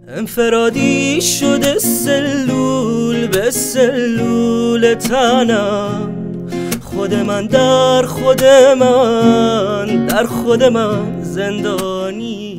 انفرادی شده سلول به سلول تنم، خود من در خود من در خود من زندانی.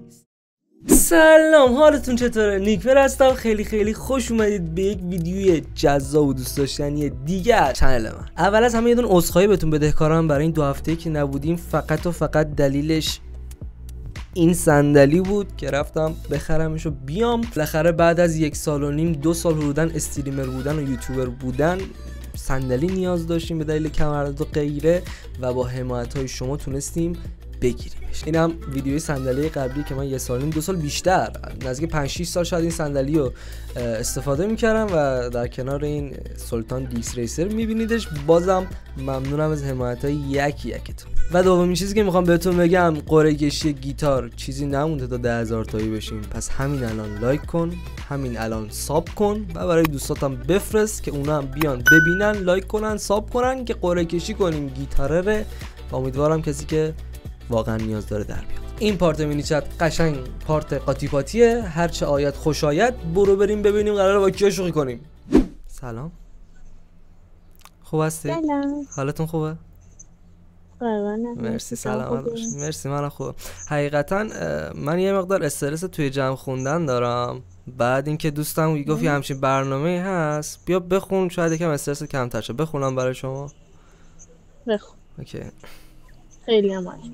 سلام، حالتون چطوره؟ نیکبر هستم. خیلی خوش اومدید به یک ویدیوی جذاب و دوست داشتنی دیگه از چنل من. اول از همه یه دونه عذرخواهی بهتون بدهکارم برای این 2 هفته که نبودیم. فقط و فقط دلیلش این صندلی بود که رفتم بخرمش و بیام. بالاخره بعد از 1.5 سال 2 سال حدوداً استریمر بودن و یوتیوبر بودن صندلی نیاز داشتیم به دلیل کمربند و غیره و با حمایت‌های شما تونستیم بگیریمش. اینم ویدیوی صندلی قبلی که من 1.5 سال 2 سال بیشتر نزدیک 5-6 سال شاید این صندلی رو استفاده میکردم و در کنار این سلطان دیس ریسر میبینیدش. بازم ممنونم از حمایت‌های یکتون. و دومین چیزی که میخوام بهتون بگم، قرعه کشی گیتار چیزی نمونده تا 10,000 تایی بشیم. پس همین الان لایک کن، همین الان ساب کن و برای دوستاتم بفرست که اونا هم بیان ببینن، لایک کنن، ساب کنن که قرعه کشی کنیم گیتاره ره. و امیدوارم کسی که واقعا نیاز داره در بیاد. این پارت مینی چت قشنگ پارت قاطی پاتیه، هر چه آید خوش آید. برو بریم ببینیم قراره با کیا شوخی کنیم. سلام، خوب هستی؟ سلام، حالتون خوبه؟ مرسی، سلامت باشید. مرسی، منم خوبم. حقیقتا من یه مقدار استرس توی جمع خوندن دارم. بعد اینکه دوستم گفت یه همچین برنامه‌ای هست، بیا بخون شاید یکم استرس کمتر شه. بخونم برای شما؟ بخون. اوکی. خیلی هم عالی.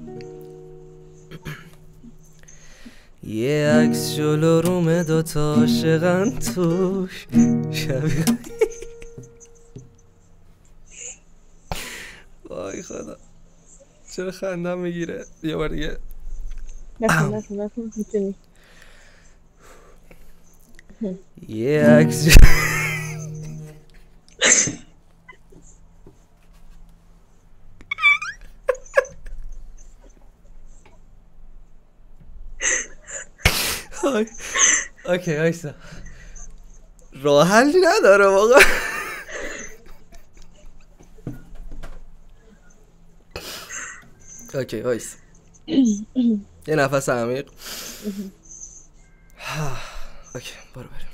یه عکس جلو روم 2 تا عاشقن توش شبیه وای خدا چرا خندم میگیره. یه بار دیگه بخون میتونی. یه عکس اوکی وایسا، راه حلی نداره واقعا. اوکی وایسا، یه نفس عمیق. اوکی برو بریم.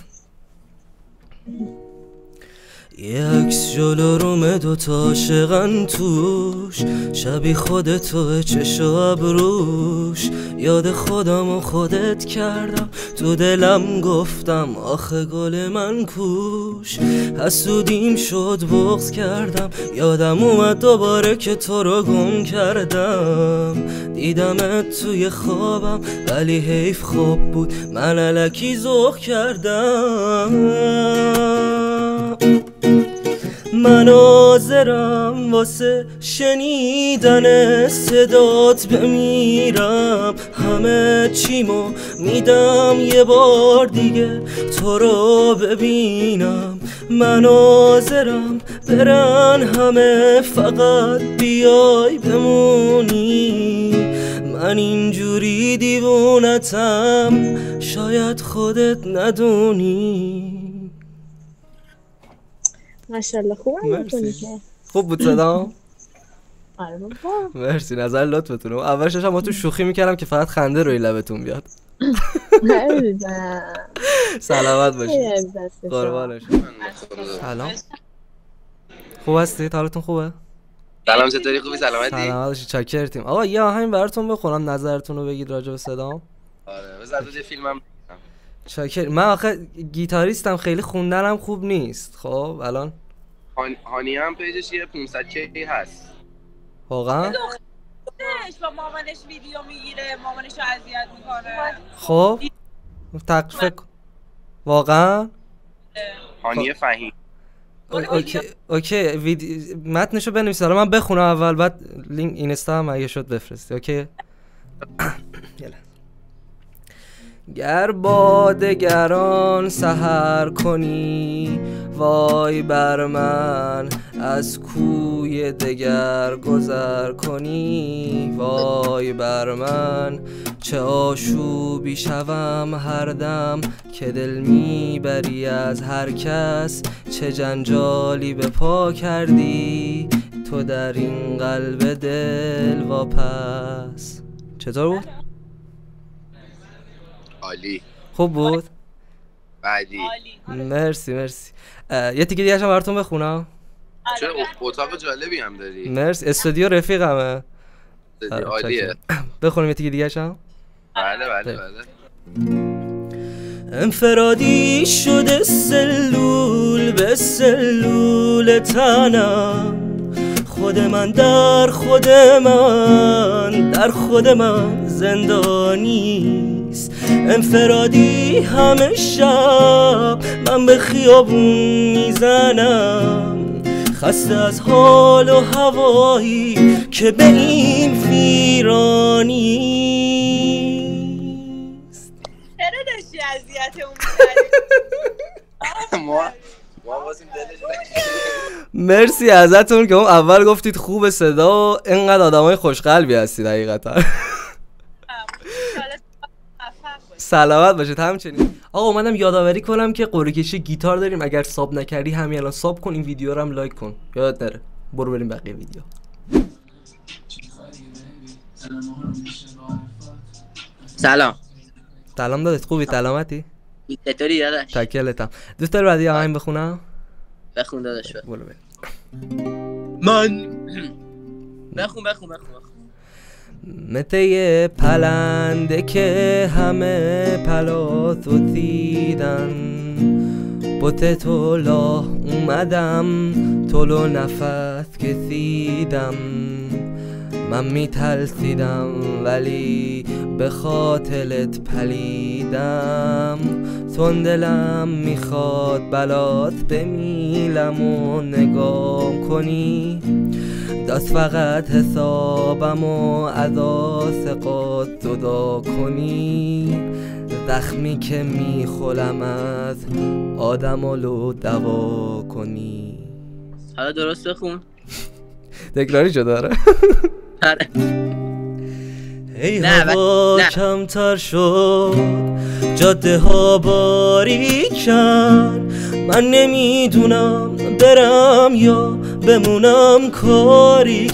یه عکس جلو روم 2 تا عاشقن توش شبیه خودتو چش و ابروش. یاد خودم و خودت کردم، تو دلم گفتم آخه گل من کوش. حسودیم شد بغض کردم، یادم اومد دوباره که تو رو گم کردم. دیدمت توی خوابم ولی حیف خواب بود، من الکی ذوق کردم. من حاضرم واسه شنیدن صدات بمیرم، همه چیمو میدم یه بار دیگه تو رو ببینم. من حاضرم برن همه فقط بیای بمونی. من اینجوری دیوونتم شاید خودت ندونی. ماشاءالله خوبم میکنی که. خوب بود صدام؟ آره بابا مرسی، نظر لطفتون. اولش داشتم با تو شوخی میکردم که فقط خنده روی لبتون بیاد. سلامت باشید. قربانش. سلام، خوب هستید؟ حالتون خوبه؟ سلام، چطوری؟ خوبی؟ سلامتی؟ سلامت باشید، چاکرتیم. آقا یه آهنگ براتون بخونم، نظرتون رو بگید راجع به صدام. آره بذار یه فیلمم. چاکر. من آخه گیتاریستم، خیلی خوندنم خوب نیست. خب الان هانی هم پیجش یه 500k هست. واقعا؟ با مامانش ویدیو میگیره، مامانش رو اذیت میکنه. خب تقفیق واقعا؟ هانی فهیم. اوکی متنشو بنویس، حالا من بخونم اول بعد لینک اینستا هم اگه شد بفرستی. اوکی. گر با دگران سحر کنی، وای بر من از کوی دگر گذر کنی. وای بر من چه آشوبی شوم هر دم، که دل میبری از هر کس. چه جنجالی به پا کردی تو در این قلب دل واپس. چطور بود؟ عالی. خوب بود؟ بعدی عالی. مرسی مرسی. یه تیکه دیگه هم براتون بخونم. چه اتاق جالبی هم داری. مرسی. استودیو رفیقمه. عالیه. بخونیم یه تیکه دیگه هم. بله بله بله. انفرادی شده سلول به سلول تنم، خود من در خود من در خود من زندانیست. انفرادی همه شب من به خیابون میزنم، خسته از حال و هوایی که به این ویرانیست. چرا داشتی اذیتمون می‌کردی؟ ما واسیم دلش مرسی ازتون که اون اول گفتید خوب صدا و اینقدر آدمای خوشقلبی هستید حقیقتا. سلامت باشید. همچنین آقا اومدم یادآوری کنم که قرعه کشی گیتار داریم، اگر ساب نکردی همین الان ساب کن، این ویدیو رو هم لایک کن، یادت نره. برو بریم بقیه ویدیو. سلام. سلام داداش، خوبی؟ سلامتی؟ چطوری داداش؟ شکلتم. دوست داری بعدی آهنگ بخونم؟ بخون داداش. برو بریم. من بخون. مثل یه پلنده که همه پلاتو دیدن، بوته تو لاه اومدم طولو نفس کشیدم. من میترسیدم ولی به خاطرت پلیدم، تون دلم میخواد بلات بمیلم و نگام کنی، دست فقط حسابم و از آسقات جدا کنی، زخمی که میخولم از آدمالو دوا کنی. حالا درست بخون. تکراری شده داره. آره. ای هوا کمتر شد، جاده ها باریکن، من نمیدونم برم یا بمونم، کاری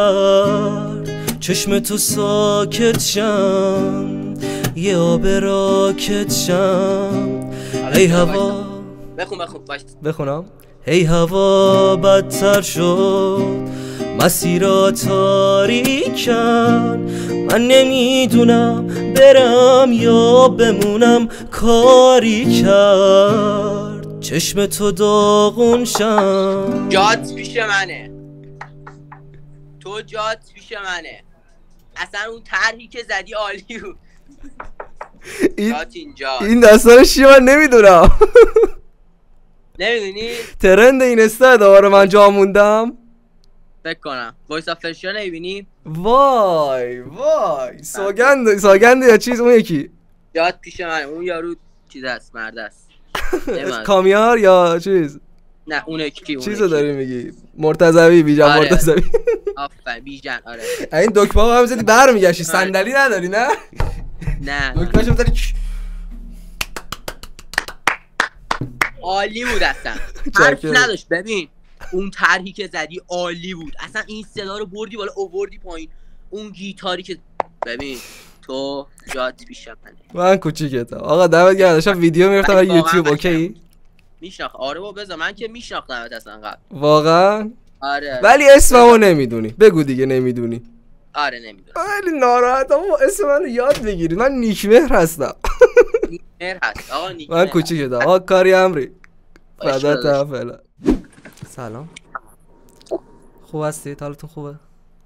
کرد چشم تو ساکت شم، یه آب راکت شم. ای هوا بخونم. ای هوا بدتر شد، مسیرا تاریکن، من نمیدونم برم یا بمونم، کاری کرد چشم تو داغون شم. جات پیش منه، تو جات پیش منه، اصلا اون طرحی که زدی عالی بود. جات اینجا. این داستانش چیه من نمیدونم. نمیدونی؟ ترند این استا دوباره من جا موندم فکر کنم. وایس آف فرشیا نمیبینی؟ وای سوگند یا چیز اون یکی جات پیش منه. اون یارو چیز هست، مرد است. کامیار یا چیز؟ نه اون یکی. چیزو داری میگی؟ مرتضوی، بیجان. آره. مرتضوی آفرین بیجان. آره این دکمه ها هم زدی برمیگشتی. صندلی نداری نه؟ نه دکمه‌شو بزنی. عالی بود اصلا. حرف نداشت. ببین اون طرحی که زدی عالی بود اصلا. این صدا رو بردی بالا آوردی پایین. اون گیتاری که ببین تو جات پیش من کوچیکتم آقا. دعوت گردم داشتم ویدیو میرفتم از یوتیوب. اوکی میشناخت؟ آره بابا بذار. من که میشناختمت اصلا قبل. واقعا؟ آره. ولی اسممو نمیدونی. بگو دیگه نمیدونی. آره نمیدونم. ولی ناراحتم اسم منو یاد بگیری. من نیکمهر هستم. نیکمهر هست آقا. نیکمهر من کوچیکتم آقا. کاری امری. فدات فعلا. سلام. خوب هستی؟ حالتون خوبه؟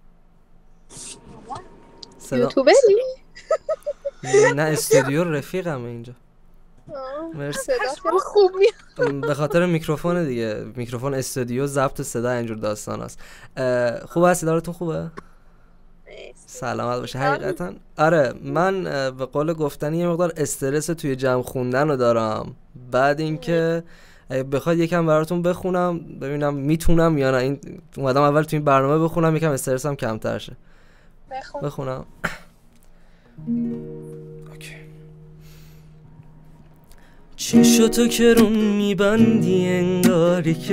یوتیوبری؟ نه استودیو رفیقمه اینجا. مرسی. صدا خوب میاد. به خاطر میکروفون دیگه. میکروفون استودیو ضبط صدا اینجور داستان است. خوب هستی؟ حالتون خوبه؟ سلامت باشه. حقیقتا آره من به قول گفتنی یه مقدار استرس توی جمع خوندن رو دارم. بعد اینکه بخواد یکم براتون بخونم ببینم میتونم یا نه. این اومدم اول توی این برنامه بخونم یکم استرسم کمتر شه. بخونم. اوکی. چشاتو که رو میبندی انگاری که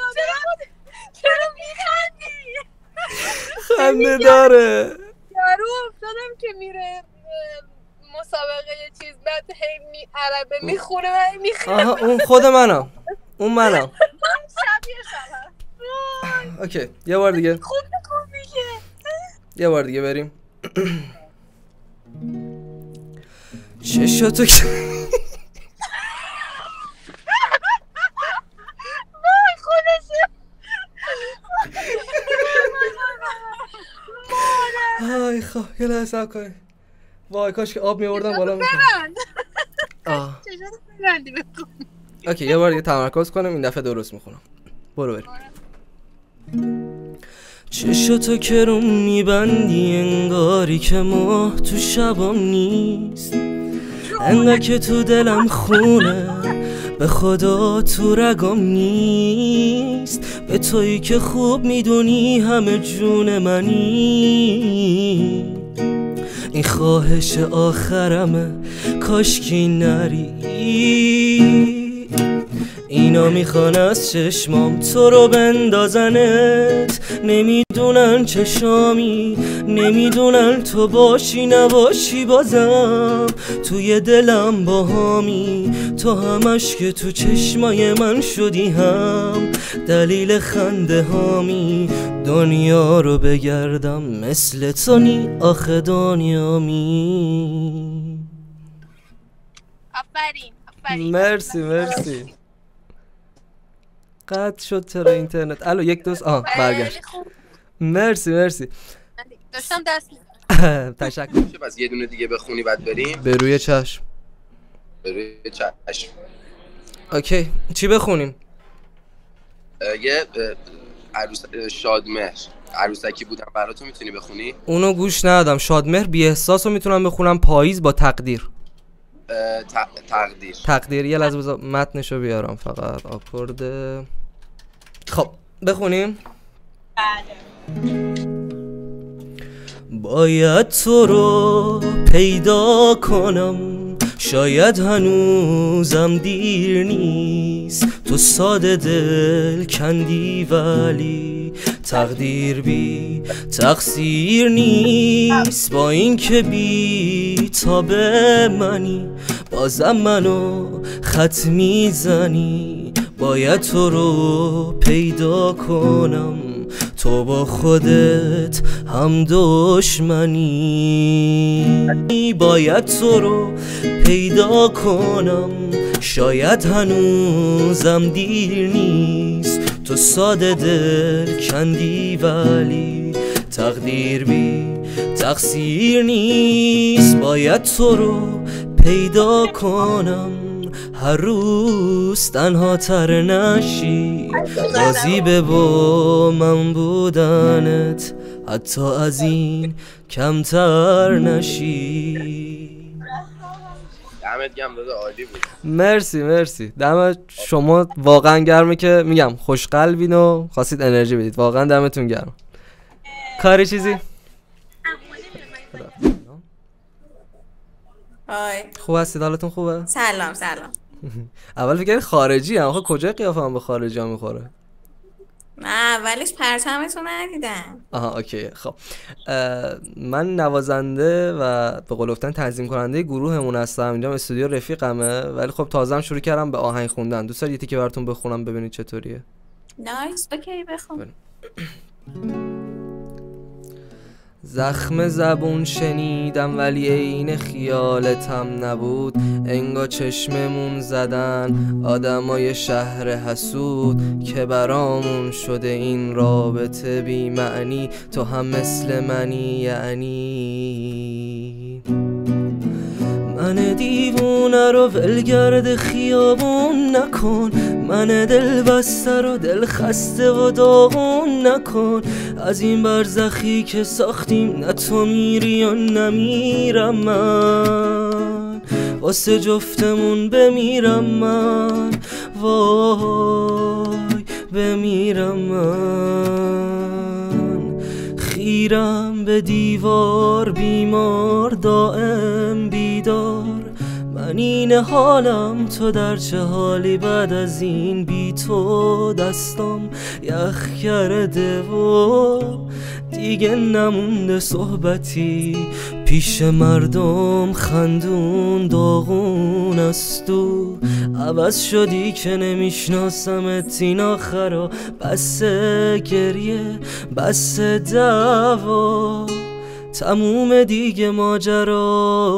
چرا میخندی؟ خنده داره. یارو استادم که میره مسابقه چیز بعد هی عربه میخونه و میخونه. آها اون خود منم. اون منم. شبیه شبه. اوکی یه بار دیگه. خوب میگه. یه بار دیگه بریم. چشاتو که وای خودشه. آی خب یه لحظه صبر کنید. وای کاش که آب می‌آوردم بالا می‌کنم. آه چشاتو ببندی بخون. اوکی یه بار دیگه تمرکز کنم این دفعه درست میخونم. برو بریم. چشاتو که رو میبندی انگاری که ماه تو شبام نیست، انگار که تو دلم خونه به خدا تو رگام نیست، به تویی که خوب میدونی همه جون منی، این خواهش آخرمه کاشکی نری، اینا میخوان از چشمام تو رو بندازنت، نمیدونن چشامی، نمیدونن تو باشی نباشی بازم توی دلم باهامی، تو همش که تو چشمای من شدی هم دلیل خنده هامی، دنیا رو بگردم مثل تو نی آخه دنیامی. آفرین. مرسی قطع شد چرا اینترنت. الو یک دوست برگشت. مرسی داشتم دست تشکر. پس یه دونه دیگه بخونی بعد بریم. به روی چشم. اوکی چی بخونیم؟ یه شادمهر عروسکی بودم براتو میتونی بخونی؟ اونو گوش ندادم. شادمهر بی احساس رو میتونم بخونم. پاییز با تقدیر. تقدیر یه لحظه بذار متنشو بیارم فقط. آکورد. خب بخونیم. باید تو رو پیدا کنم، شاید هنوزم دیر نیست، تو ساده دل کندی ولی تقدیر بی تقصیر نیست، با این که بی تاب منی بازم منو خط میزنی، باید تو رو پیدا کنم تو با خودت هم دشمنی، باید تو رو پیدا کنم شاید هنوزم دیر نیست، تو ساده دل کندی ولی تقدیر بی تقصیر نیست، باید تو رو پیدا کنم هر روز تنها تر نشی، راضی به با من بودنت حتی از این کمتر نشی. دمت گرم داده عالی بود. مرسی دمت شما واقعا گرمه که میگم خوش قلبین و خواستید انرژی بدید. واقعا دمتون گرم. کاری چیزی؟ های خوب هستید؟ حالتون خوبه؟ سلام اول فکر خارجی هم. آخه کجای قیافه هم به خارجی ها میخوره؟ نه اولش پرچمتون ندیدم. آها اوکی. خب من نوازنده و به قول گفتن تنظیم کننده گروهمون هستم. اینجا استودیو رفیقمه ولی خب تازه شروع کردم به آهنگ خوندن. دوست دارید یه تیکه براتون بخونم ببینید چطوریه؟ نایس اوکی بخون. زخم زبون شنیدم ولی عین خیالتم نبود، انگا چشممون زدن آدمای شهر حسود، که برامون شده این رابطه بی معنی، تو هم مثل منی یعنی من دیوونه رو ولگرد خیابون نکن، من دل بسته رو دل خسته و داغون نکن، از این برزخی که ساختیم نه تو میری یا نمیرم من، واسه جفتمون بمیرم من، وای بمیرم من، خیرم به دیوار بیمار دائم بیدار، من این حالم تو در چه حالی، بعد از این بی تو دستم یخ کرده و دیگه نمونده صحبتی، پیش مردم خندون داغون است تو عوض شدی که نمیشناسمت این آخرا بس گریه بس دعوا تموم دیگه ماجرا.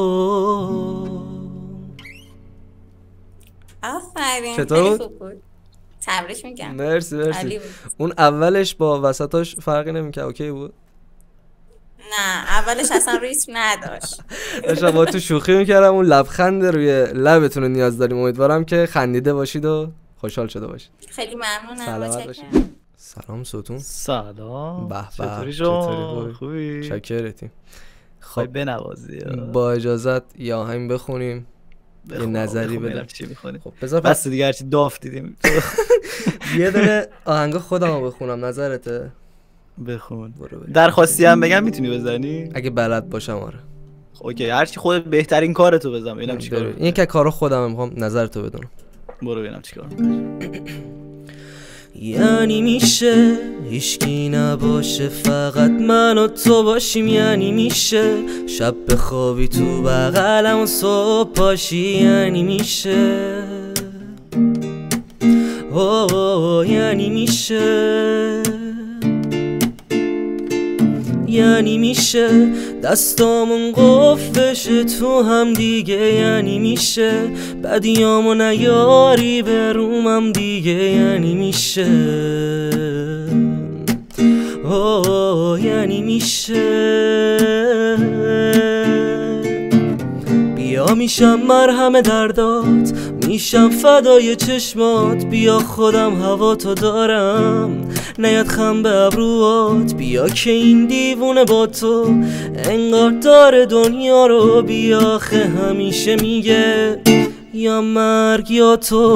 آفرین چطور؟ خیلی خوب بود. تبریک میگم. مرسی عالی بود. اون اولش با وسطاش فرقی نمیکنه اوکی بود؟ نه اولش اصلا ریتم نداشت. داشتم با تو شوخی میکردم اون لبخند روی لبتون رو نیاز داریم امیدوارم که خندیده باشید و خوشحال شده باشید. خیلی ممنونم. سلامت باشید. سلام ستون. سلام. به به چطوری شما؟ خوبی؟ شکرتیم. خب بنوازی. با اجازت یه آهنگ بخونیم یه نظری بده. چی می‌خونی؟ خب بذار بس دیگه هرچی داف دیدیم. یه دونه آهنگ خودمو بخونم نظرته؟ بخون. درخواستی هم بگم میتونی بزنی؟ اگه بلد باشم آره. اوکی هرچی خودت بهترین کارتو بزن ببینم چیکار می‌کنی. این که کارو خودم میخوام نظرتو بدونم. برو ببینم چیکار می‌کنی. یعنی میشه هیچکی نباشه فقط من و تو باشیم یعنی میشه شب بخوابی تو بغلم و صبح پاشی یعنی میشه یعنی میشه یعنی میشه دستامون قفل بشه تو هم دیگه یعنی میشه بدیامو نیاری به رومم دیگه یعنی میشه یعنی میشه بیا میشم مرهم دردات میشم فدای چشمات بیا خودم هوا تو دارم نیاد خم به ابروات بیا که این دیوونه با تو انگار داره دنیا رو بیا آخه همیشه میگه یا مرگ یا تو.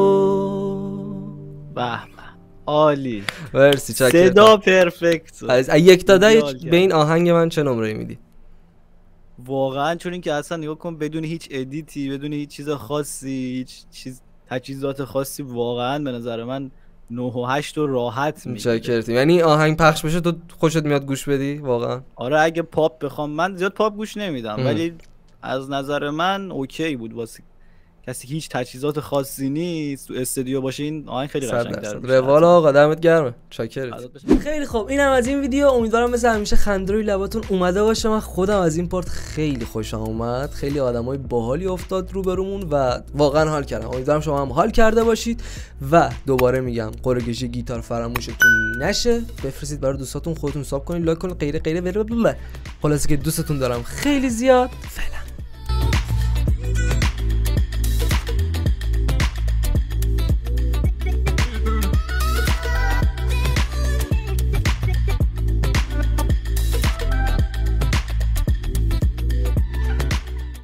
به عالی مرسی چاکر. صدا پرفکت. از 1 تا 10 به این آهنگ من چه نمره میدی؟ واقعا چون اینکه اصلا نگاه کن بدون هیچ ادیتی بدون هیچ چیز خاصی هیچ چیز تجهیزات خاصی واقعا به نظر من 9 و 8 رو راحت میگیره. چاکرتیم. یعنی آهنگ پخش بشه تو خوشت میاد گوش بدی واقعا؟ آره اگه پاپ بخوام من زیاد پاپ گوش نمیدم ولی از نظر من اوکی بود واسه کسی هیچ تجهیزات خاصی نیست تو استودیو باشه این آهنگ خیلی قشنگ‌تره. روال آقا دمت گرمه. چاکرت. خیلی خوب اینم از این ویدیو. امیدوارم مثل همیشه خنده روی لباتون اومده باشه. من خودم از این پارت خیلی خوشم اومد. خیلی آدمای باحالی افتاد روبرومون و واقعا حال کردم. امیدوارم شما هم حال کرده باشید و دوباره میگم قرعه کشی گیتار فراموشتون نشه. بفرستید برای دوستاتون خودتون حساب کنید لایک کنید غیره غیره. خلاصه که دوستتون دارم خیلی زیاد. فعلا